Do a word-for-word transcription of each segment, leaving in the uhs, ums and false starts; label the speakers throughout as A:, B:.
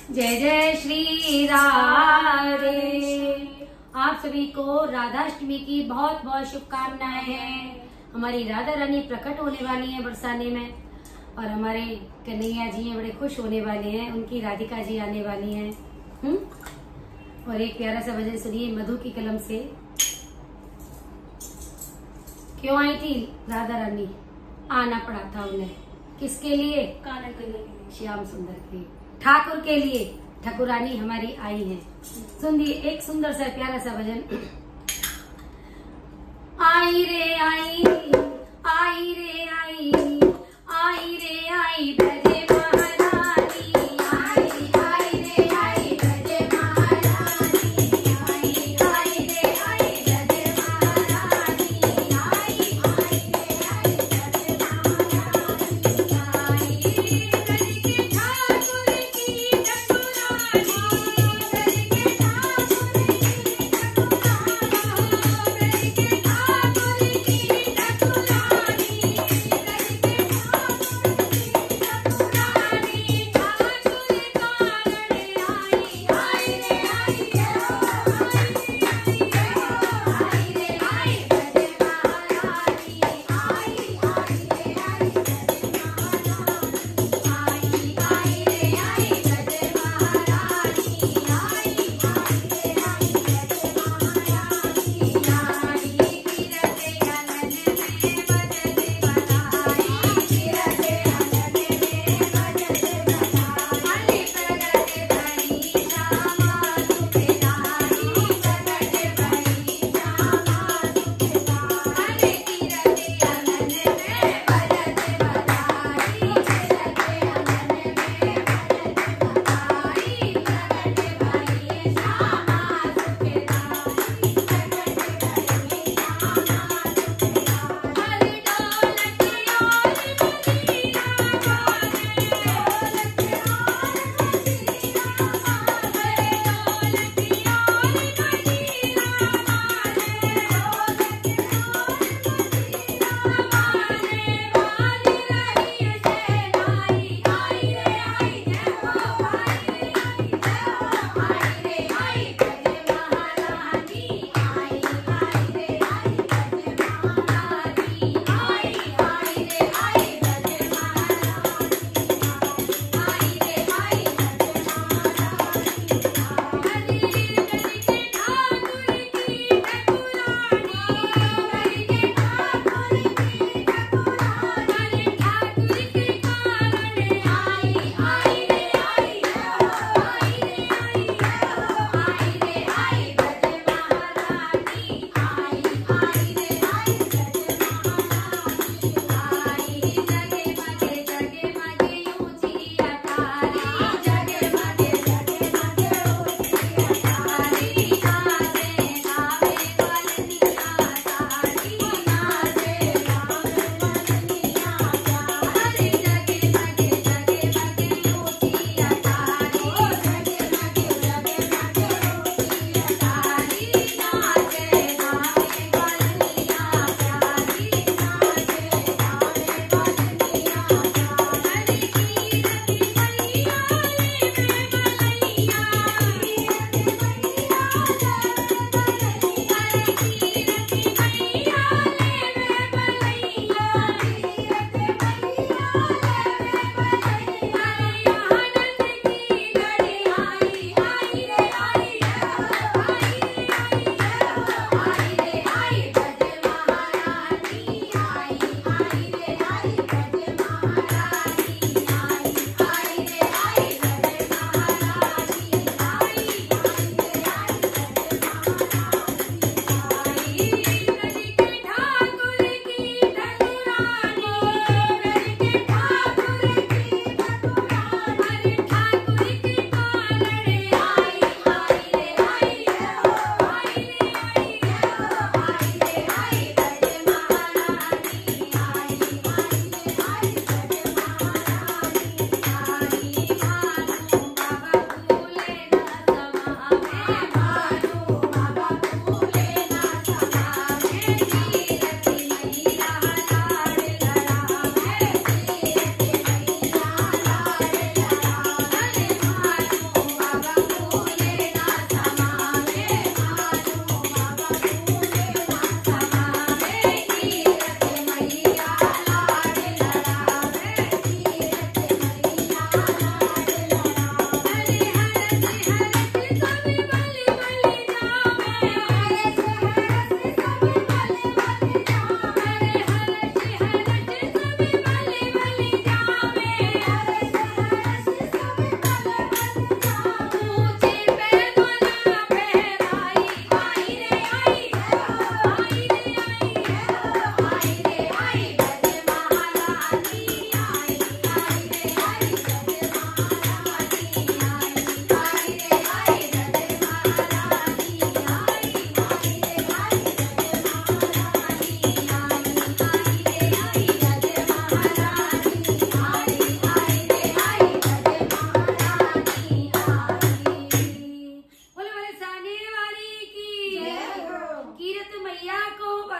A: जय जय श्री राधे। आप सभी को राधाष्टमी की बहुत बहुत शुभकामनाएं हैं। हमारी राधा रानी प्रकट होने वाली है बरसाने में और हमारे कन्हैया जी हैं बड़े खुश होने वाले हैं। उनकी राधिका जी आने वाली हैं। हम्म और एक प्यारा सा भजन सुनिए मधु की कलम से। क्यों आई थी राधा रानी? आना पड़ा था उन्हें। किसके लिए?
B: कान्हा के लिए,
A: श्याम सुंदर के लिए, ठाकुर के लिए। ठाकुरानी हमारी आई है। सुनिए एक सुंदर सा प्यारा सा भजन। आई रे आई, आई रे आई, आई रे आई बजे महारानी, आई आई रे आई बजे महारानी, आई आई रे आई बजे महारानी, आई आई रे आई बजे महारानी, आई करके ठाकुर की ठाकुरानी, करके ठाकुर की ठाकुरानी, करके ठाकुर की ठाकुरानी, करके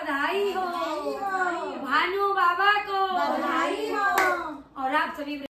A: बधाई हो, भानु बाबा को
B: बधाई हो।
A: और आप सभी